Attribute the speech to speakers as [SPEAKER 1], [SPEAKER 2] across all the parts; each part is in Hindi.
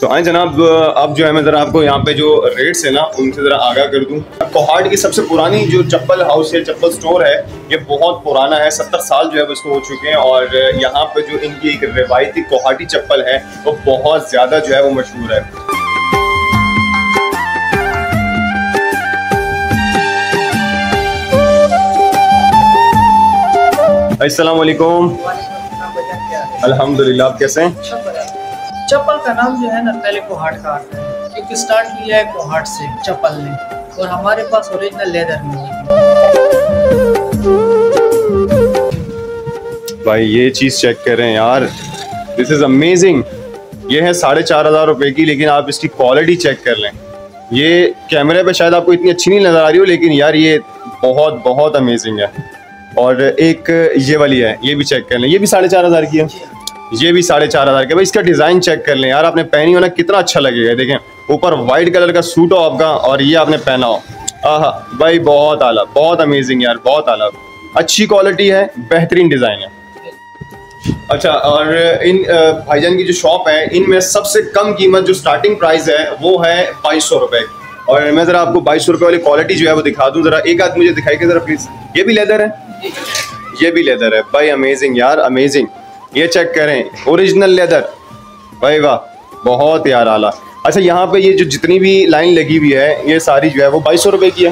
[SPEAKER 1] तो आए जनाब, अब जो है मैं ज़रा आपको यहाँ पे जो रेट्स है ना उनसे ज़रा आगाह कर दूँ। कोहाट की सबसे पुरानी जो चप्पल हाउस है, चप्पल स्टोर है, ये बहुत पुराना है, 70 साल जो है वो इसको हो चुके हैं। और यहाँ पे जो इनकी एक रिवायती कोहाटी चप्पल है वो बहुत ज़्यादा जो है वो मशहूर है। अस्सलाम वालेकुम। अल्हम्दुलिल्लाह, आप कैसे हैं?
[SPEAKER 2] चप्पल का नाम जो है ना पहले कोहाट का आता है, क्योंकि स्टार्ट किया है कोहाट से चप्पल ने, और हमारे पास ओरिजिनल लेदर में है।
[SPEAKER 1] भाई ये चीज़ चेक करें यार, दिस इज़ अमेजिंग। ये है 4,500 रुपए की, लेकिन आप इसकी क्वालिटी चेक कर लें। ये कैमरे पे शायद आपको इतनी अच्छी नहीं नज़र आ रही हो, लेकिन यार ये बहुत बहुत अमेजिंग है। और एक ये वाली है, ये भी चेक कर लें, ये भी 4,500 की है, ये भी 4,500 की। भाई इसका डिज़ाइन चेक कर लें यार, आपने पहनी हो ना, कितना अच्छा लगेगा। देखें ऊपर वाइट कलर का सूट हो आपका और ये आपने पहना हो, आहा भाई बहुत आला, बहुत अमेजिंग यार, बहुत आला, अच्छी क्वालिटी है, बेहतरीन डिज़ाइन है। अच्छा, और इन भाईजान की जो शॉप है, इनमें सबसे कम कीमत जो स्टार्टिंग प्राइस है वो है 2200 रुपये। और मैं ज़रा आपको 2200 रुपये वाली क्वालिटी जो है वो दिखा दूँ। ज़रा एक आध मुझे दिखाइए ज़रा प्लीज़। ये भी लेदर है, ये भी लेदर है भाई, अमेजिंग यार, अमेजिंग। ये चेक करें, ओरिजिनल लेदर, भाई वाह, बहुत यार आला। अच्छा, यहाँ पे ये जो जितनी भी लाइन लगी हुई है, ये सारी जो है वो 2200 रुपये की है,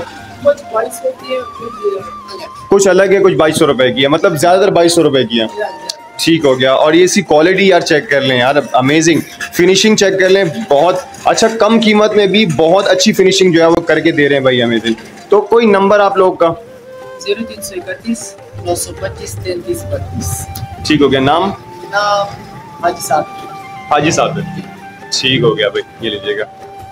[SPEAKER 1] कुछ अलग है, कुछ 2200 रुपये की है, मतलब ज़्यादातर 2200 रुपये की है। ठीक हो गया। और ये इसकी क्वालिटी यार चेक कर लें यार, अमेजिंग फिनिशिंग चेक कर लें, बहुत अच्छा, कम कीमत में भी बहुत अच्छी फिनिशिंग जो है वो करके दे रहे हैं भाई, अमेजिंग। तो कोई नंबर आप लोग का?
[SPEAKER 2] 0331 925 3332।
[SPEAKER 1] ठीक हो गया। नाम?
[SPEAKER 2] हाजी साहब।
[SPEAKER 1] हाजी साहब, ठीक हो गया भाई, ये लीजिएगा।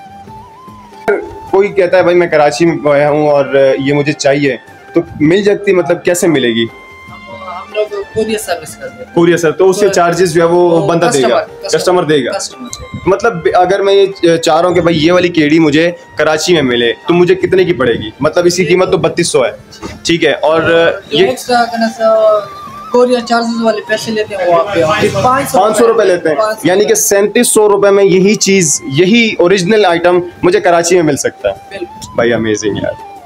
[SPEAKER 1] कोई कहता है भाई मैं कराची में आया हूँ और ये मुझे चाहिए, तो मिल सकती, मतलब कैसे मिलेगी?
[SPEAKER 2] हम लोग कोरियर सर्विस करते हैं।
[SPEAKER 1] कोरियर सर, तो उसके चार्जेस जो है वो बंदा देगा, कस्टमर देगा। मतलब अगर मैं ये चाह रहा हूँ कि भाई ये वाली केडी मुझे कराची में मिले, तो मुझे कितने की पड़ेगी? मतलब इसकी कीमत तो 3200 है, ठीक है। और ये
[SPEAKER 2] कोरियर चार्जेस वाले पैसे लेते हैं, वो आप
[SPEAKER 1] 500 रुपए लेते हैं, यानी कि 3700 रुपए में यही चीज, यही ओरिजिनल आइटम मुझे कराची में मिल सकता है। भाई अमेजिंग यार।